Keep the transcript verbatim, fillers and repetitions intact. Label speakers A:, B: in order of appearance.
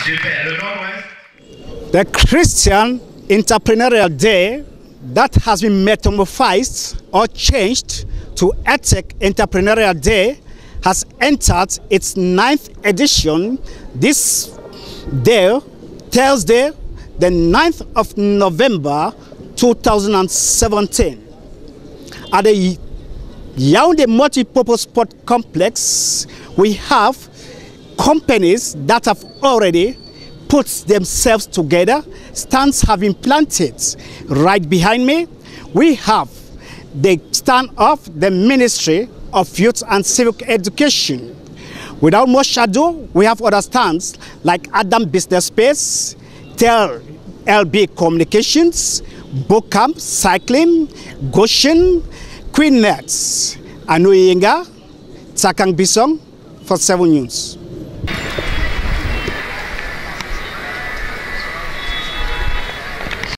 A: The Christian Entrepreneurial Day that has been metamorphosed or changed to Ethnic Entrepreneurial Day has entered its ninth edition this day, Thursday, the ninth of November two thousand seventeen. At the Yaoundé Multipurpose Sport Complex, we have companies that have already put themselves together. Stands have been planted right behind me. We have the stand of the Ministry of Youth and Civic Education. Without much ado, we have other stands like Adam Business Space, Tel L B Communications, Bocamp Cycling, Goshen, Queen Nets, Anuyenga, Takang BISONG for seven news.